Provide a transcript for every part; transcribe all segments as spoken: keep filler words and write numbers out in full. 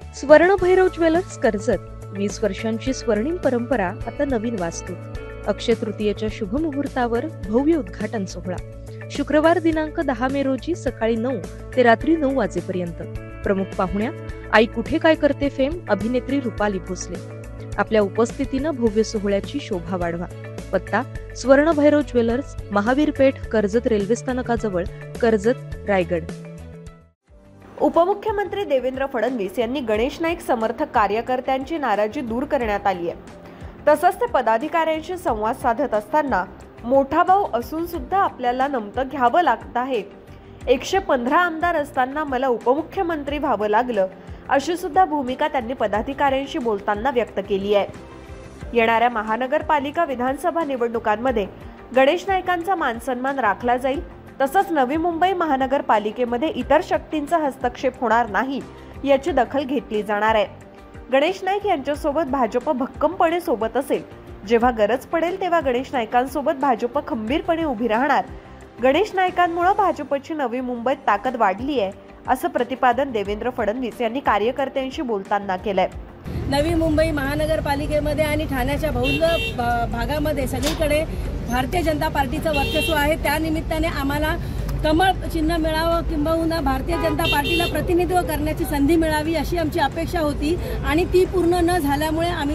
स्वर्णभैरव jewellers Karjat वीस वर्षांची स्वर्णिम परंपरा आता नवीन वास्तू. अक्षय तृतीयेच्या शुभ मुहूर्तावर भव्य उद्घाटन सोहळा. शुक्रवार दिनांक दहा मे रोजी सकाळी नऊ ते रात्री नऊ वाजेपर्यंत. प्रमुख पाहुण्या आई कुठे काय करते फेम अभिनेत्री रुपाली भोसले. आपल्या उपस्थितीनं भव्य सोहळ्याची शोभा वाढवा. पत्ता स्वर्णभैरव ज्वेलर्स, महावीर पेठ, कर्जत रेल्वे स्थानकाजवळ, कर्जत, रायगड. उपमुख्यमंत्री देवेंद्र फडणवीस यांनी गणेश नाईक समर्थक कार्यकर्त्यांची नाराजी दूर करण्यात आली आहे. तसंच ते पदाधिकाऱ्यांशी संवाद साधत असताना मोठा भाऊ असून सुद्धा आपल्याला नमतं घ्यावं लागत आहे. एकशे पंधरा आमदार असताना मला उपमुख्यमंत्री व्हावं लागलं, अशी सुद्धा भूमिका त्यांनी पदाधिकाऱ्यांशी बोलताना व्यक्त केली आहे. येणाऱ्या महानगरपालिका विधानसभा निवडणुकांमध्ये गणेश नाईकांचा मानसन्मान राखला जाईल. तसंच नवी मुंबई महानगरपालिकेमध्ये इतर शक्तींचा हस्तक्षेप होणार नाही याची दखल घेतली जाणार आहे. गणेश नाईक यांच्यासोबत भाजप भक्कमपणे सोबत असेल. जेव्हा गरज पडेल तेव्हा गणेश नाईकांसोबत भाजप खंबीरपणे उभी राहणार. गणेश नाईकांमुळे भाजपची नवी मुंबईत ताकद वाढली आहे, असं प्रतिपादन देवेंद्र फडणवीस यांनी कार्यकर्त्यांशी बोलताना केलंय. नवी मुंबई महानगरपालिकेमध्ये आणि ठाण्याच्या बहुल भागामध्ये सगळीकडे भारतीय जनता पार्टीचं वर्चस्व आहे. त्या निमित्ताने आम्हाला कमळ चिन्ह मिळावं किंबहुना भारतीय जनता पार्टीला प्रतिनिधित्व करण्याची संधी मिळावी अशी आमची अपेक्षा होती आणि ती पूर्ण न झाल्यामुळे आम्ही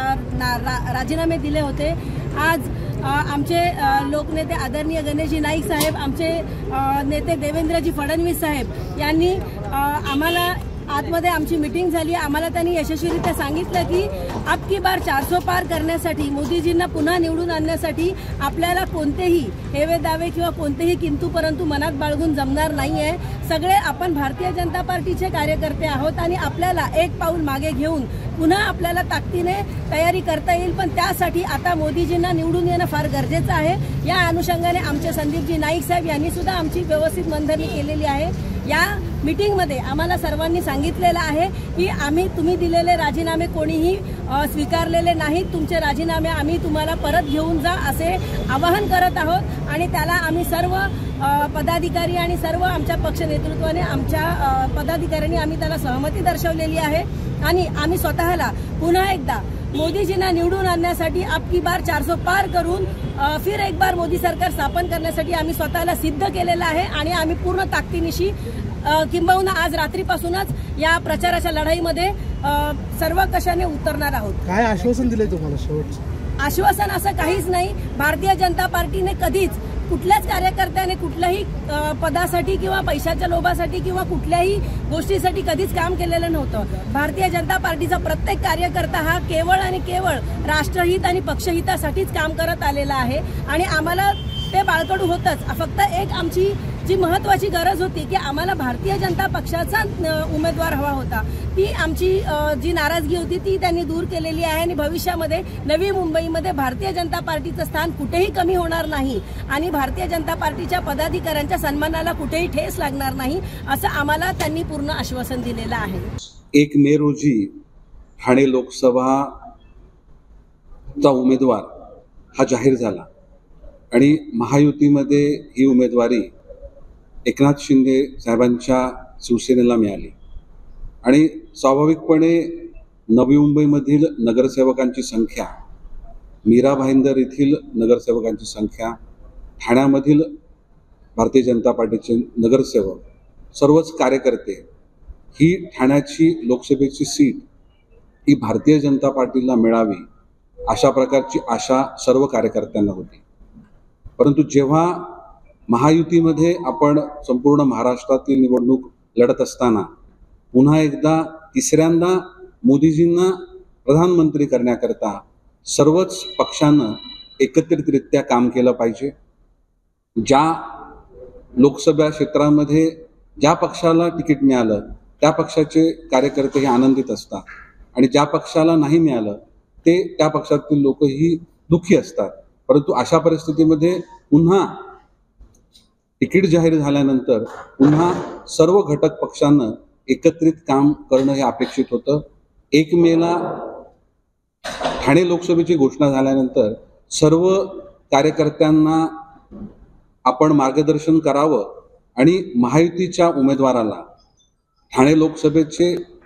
राजीनामे दिले होते. आज आमचे लोकनेते आदरणीय गणेशजी नाईक साहेब, आमचे नेते देवेंद्रजी फडणवीस साहेब यांनी आम्हाला आतमध्ये आमची मीटिंग झाली. आम्हाला त्यांनी यशस्वीरित्या सांगितलं की अब की बार चारसो पार करण्यासाठी, मोदीजींना पुन्हा निवडून आणण्यासाठी आपल्याला कोणतेही हेवे दावे किंवा कोणतेही किंतु परंतु मनात बाळगून जमणार नाहीये. सगळे आपण भारतीय जनता पार्टीचे कार्यकर्ते आहोत आणि आपल्याला एक पाऊल मागे घेऊन पुन्हा आपल्याला ताकदीने तयारी करता येईल. पण त्यासाठी आता मोदीजींना निवडून येणं फार गरजेचं आहे. या अनुषंगाने आमचे संदीपजी नाईक साहेब यांनी सुद्धा आमची व्यवस्थित मनधरणी केलेली आहे. या मीटिंगमध्ये आम्हाला सर्वांनी सांगितलेलं आहे की आम्ही तुम्ही दिलेले राजीनामे कोणीही स्वीकारलेले नाहीत. तुमचे राजीनामे आम्ही तुम्हाला परत घेऊन जा असे आवाहन करत आहोत आणि त्याला आम्ही सर्व पदाधिकारी आणि सर्व आमच्या पक्ष नेतृत्वाने, आमच्या पदाधिकाऱ्यांनी आम्ही त्याला सहमती दर्शवलेली आहे आणि आम्ही स्वतःला पुन्हा एकदा मोदीजींना निवडून आणण्यासाठी अब की बार चारसो पार करून फिर एक बार मोदी सरकार स्थापन करण्यासाठी आम्ही स्वतःला सिद्ध केलेलं आहे आणि आम्ही पूर्ण ताकदीनिशी किंबहुना आज रात्रीपासूनच या प्रचाराच्या लढाईमध्ये सर्व कशाने उतरणार आहोत. काय आश्वासन दिले तुम्हाला शेवटचं? आश्वासन असं काहीच नाही. भारतीय जनता पार्टीने कधीच कुठल्याच कार्यकर्त्याने कुठल्याही पदासाठी किंवा पैशाच्या लोभासाठी किंवा कुठल्याही गोष्टीसाठी कधीच काम केलेलं नव्हतं. भारतीय जनता पार्टीचा प्रत्येक कार्यकर्ता हा केवळ आणि केवळ राष्ट्रहित आणि पक्षहितासाठीच काम करत आलेला आहे आणि आम्हाला ते बाळकडू होतच. फक्त एक आमची जी महत्वाची गरज होती की आम्हाला भारतीय जनता पक्षाचा उमेदवार हवा होता, ती आमची जी नाराजगी होती ती त्यांनी दूर केलेली आहे आणि भविष्यामध्ये नवी मुंबईमध्ये भारतीय जनता पार्टीचं स्थान कुठेही कमी होणार नाही आणि भारतीय जनता पार्टीच्या पदाधिकाऱ्यांच्या सन्मानाला कुठेही ठेस लागणार नाही असं आम्हाला त्यांनी पूर्ण आश्वासन दिलेलं आहे. एक मे रोजी ठाणे लोकसभाचा उमेदवार हा जाहीर झाला आणि महायुतीमध्ये ही उमेदवारी एकनाथ शिंदे साहेबांच्या शिवसेनेला मिळाली आणि स्वाभाविकपणे नवी मुंबईमधील नगरसेवकांची संख्या, मीरा भाईंदर येथील नगरसेवकांची संख्या, ठाण्यामधील भारतीय जनता पार्टीचे नगरसेवक, सर्वच कार्यकर्ते, ही ठाण्याची लोकसभेची सीट ही भारतीय जनता पार्टीला मिळावी अशा प्रकारची आशा सर्व कार्यकर्त्यांना होती. परंतु जेव्हा महायुतीमध्ये आपण संपूर्ण महाराष्ट्रातील निवडणूक लढत असताना पुन्हा एकदा तिसऱ्यांदा मोदीजींना प्रधानमंत्री करण्याकरता सर्वच पक्षानं एकत्रितरित्या काम केलं पाहिजे. ज्या लोकसभा क्षेत्रामध्ये ज्या पक्षाला तिकीट मिळालं त्या पक्षाचे कार्यकर्ते हे आनंदित असतात आणि ज्या पक्षाला नाही मिळालं ते त्या पक्षातील लोकही दुःखी असतात. परंतु अशा परिस्थितीमध्ये पुन्हा तिकीट जाहीर झाल्यानंतर पुन्हा सर्व घटक पक्षांना एकत्रित काम करणं हे अपेक्षित होतं. एक मेला ठाणे लोकसभेची घोषणा झाल्यानंतर सर्व कार्यकर्त्यांना आपण मार्गदर्शन करावं आणि महायुतीच्या उमेदवाराला ठाणे लोकसभेचे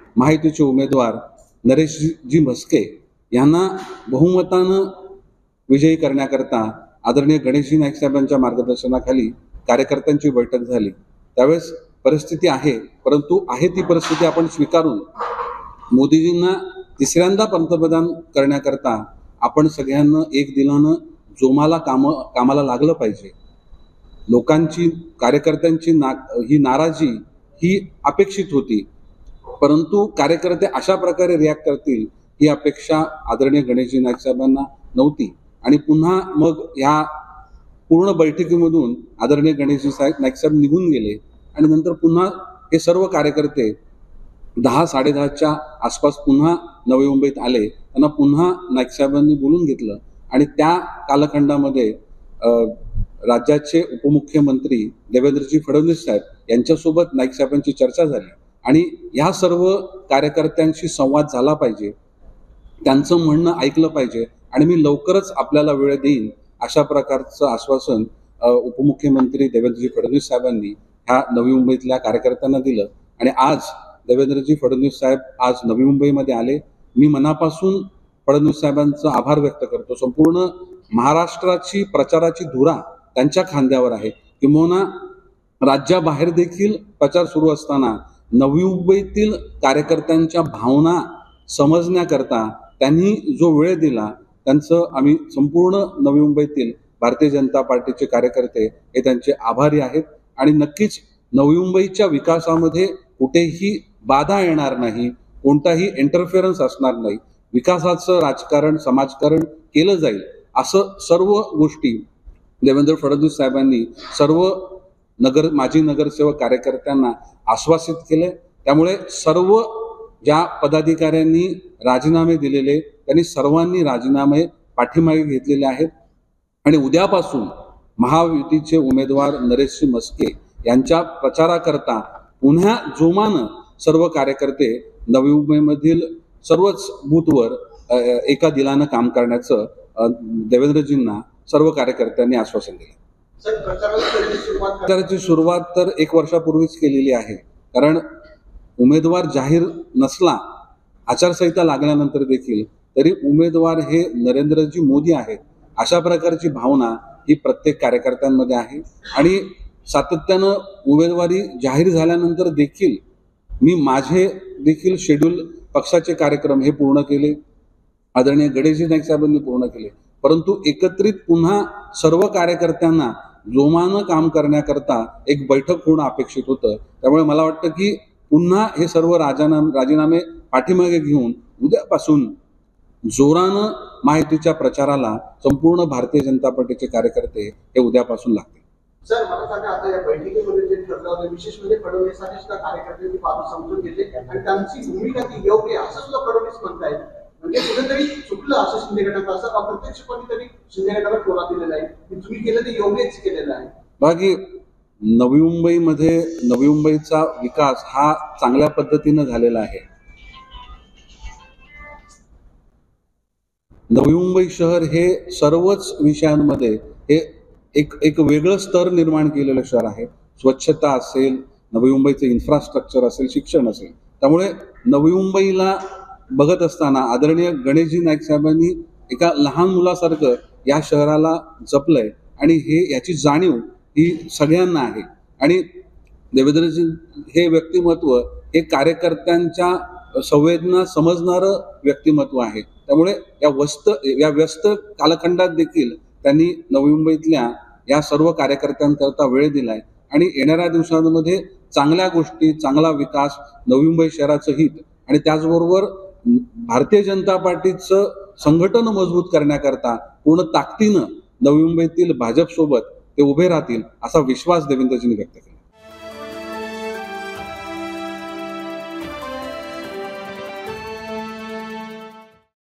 महायुतीचे उमेदवार नरेशजी म्हस्के यांना बहुमतानं विजयी करण्याकरता आदरणीय गणेशजी नाईक साहेबांच्या मार्गदर्शनाखाली कार्यकर्त्यांची बैठक झाली। त्यावेळेस परिस्थिती आहे, परंतु आहे ती परिस्थिती आपण स्वीकारून मोदीजींना तिसऱ्यांदा पंतप्रधान करण्याकरता आपण सगळ्यांना एक दिलानं जोमाला काम कामाला लागलं पाहिजे। लोकांची, कार्यकर्त्यांची ना ही नाराजी ही अपेक्षित होती, परंतु कार्यकर्ते अशा प्रकारे रिॲक्ट करतील ही अपेक्षा आदरणीय गणेशजी नाईक साहेबांना नव्हती। आणि पुन्हा मग ह्या पूर्ण बैठकीमधून आदरणीय गणेशजी साहेब नाईक साहेब निघून गेले आणि नंतर पुन्हा हे सर्व कार्यकर्ते दहा साडेदहाच्या आसपास पुन्हा नवी मुंबईत आले। त्यांना पुन्हा नाईक साहेबांनी बोलून घेतलं आणि त्या कालखंडामध्ये राज्याचे उपमुख्यमंत्री देवेंद्रजी फडणवीस साहेब यांच्यासोबत नाईक साहेबांची चर्चा झाली आणि ह्या सर्व कार्यकर्त्यांशी संवाद झाला पाहिजे, त्यांचं म्हणणं ऐकलं पाहिजे आणि मी लवकरच आपल्याला वेळ देईन अशा प्रकारचं आश्वासन उपमुख्यमंत्री देवेंद्रजी फडणवीस साहेबांनी ह्या नवी मुंबईतल्या कार्यकर्त्यांना दिलं। आणि आज देवेंद्रजी फडणवीस साहेब आज नवी मुंबईमध्ये आले। मी मनापासून फडणवीस साहेबांचा आभार व्यक्त करतो। संपूर्ण महाराष्ट्राची प्रचाराची धुरा त्यांच्या खांद्यावर आहे। किंबहुना राज्याबाहेर देखील प्रचार सुरू असताना नवी मुंबईतील कार्यकर्त्यांच्या भावना समजण्याकरता त्यांनी जो वेळ दिला, त्यांचं आम्ही संपूर्ण नवी मुंबईतील भारतीय जनता पार्टीचे कार्यकर्ते हे त्यांचे आभारी आहेत। आणि नक्कीच नवी मुंबईच्या विकासामध्ये कुठेही बाधा येणार नाही, कोणताही इंटरफेरन्स असणार नाही, विकासाचं राजकारण समाजकारण केलं जाईल असं सर्व गोष्टी देवेंद्र फडणवीस साहेबांनी सर्व नगर माजी नगरसेवक कार्यकर्त्यांना आश्वासित केले। त्यामुळे सर्व ज्या पदाधिकाऱ्यांनी राजीनामे दिलेले त्यांनी सर्वांनी राजीनामे पाठीमागे घेतलेले आहेत आणि उद्यापासून महायुतीचे उमेदवार नरेशजी म्हस्के यांच्या प्रचाराकरता पुन्हा जोमानं सर्व कार्यकर्ते नवी मुंबईमधील सर्वच बूथवर एका दिलानं काम करण्याचं देवेंद्रजींना सर्व कार्यकर्त्यांनी आश्वासन दिलं। प्रचाराची सुरुवात तर एक वर्षापूर्वीच केलेली आहे, कारण उमेदवार जाहीर नसला, आचारसंहिता लागल्यानंतर देखील तरी उमेदवार हे नरेंद्रजी मोदी आहेत अशा प्रकारची भावना ही प्रत्येक कार्यकर्त्यांमध्ये आहे। आणि सातत्यानं उमेदवारी जाहीर झाल्यानंतर देखील मी माझे देखील शेड्यूल पक्षाचे कार्यक्रम हे पूर्ण केले, आदरणीय गणेशजी नाईक साहेबांनी पूर्ण केले, परंतु एकत्रित पुन्हा सर्व कार्यकर्त्यांना जोमानं काम करण्याकरता एक बैठक होणं अपेक्षित होतं। त्यामुळे मला वाटतं की पुन्हा हे सर्व राजीनामे राजीनामे पाठीमागे घेऊन उद्यापासून जोरानं महायुतीच्या प्रचाराला संपूर्ण भारतीय जनता पार्टीचे कार्यकर्ते हे उद्यापासून लागतील। सर, मला सांगा, आता या बैठकीमध्ये जे ठरलं होतं विशेष म्हणजे फडणवीसांनी सुद्धा कार्यकर्त्यांची बाजू समजून घेतली आणि त्यांची भूमिका ती योग्य आहे असं सुद्धा फडणवीस म्हणतायत। म्हणजे कुठेतरी चुकलं असं शिंदे गटाचं, असं अप्रत्यक्षपणे तरी शिंदे गटाला टोला दिलेला आहे की तुम्ही केलं ते योग्यच केलेलं आहे। बाकी नवी मुंबईमध्ये नवी मुंबईचा विकास हा चांगल्या पद्धतीनं झालेला आहे। नवी मुंबई शहर हे सर्वच विषयांमध्ये हे एक एक वेगळं स्तर निर्माण केलेलं शहर आहे। स्वच्छता असेल, नवी मुंबईचं इन्फ्रास्ट्रक्चर असेल, शिक्षण असेल, त्यामुळे नवी मुंबईला बघत असताना आदरणीय गणेशजी नाईक साहेबांनी एका लहान मुलासारखं या शहराला जपलंय आणि हे याची जाणीव ही सगळ्यांना आहे। आणि देवेंद्रजी हे व्यक्तिमत्व हे कार्यकर्त्यांच्या संवेदना समजणारं व्यक्तिमत्व आहे। त्यामुळे या वस्त या व्यस्त कालखंडात देखील त्यांनी नवी मुंबईतल्या या सर्व कार्यकर्त्यांकरता वेळ दिलाय आणि येणाऱ्या दिवसांमध्ये चांगल्या गोष्टी, चांगला विकास, नवी मुंबई शहराचं हित आणि त्याचबरोबर भारतीय जनता पार्टीचं संघटन मजबूत करण्याकरता पूर्ण ताकदीनं नवी मुंबईतील भाजप सोबत ते उभे राहतील असा विश्वास देवेंद्रजींनी व्यक्त केला।